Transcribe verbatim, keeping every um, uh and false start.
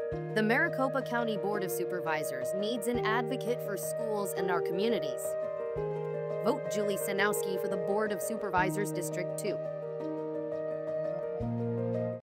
The Maricopa County Board of Supervisors needs an advocate for schools and our communities. Vote Julie Cieniawski for the Board of Supervisors District two.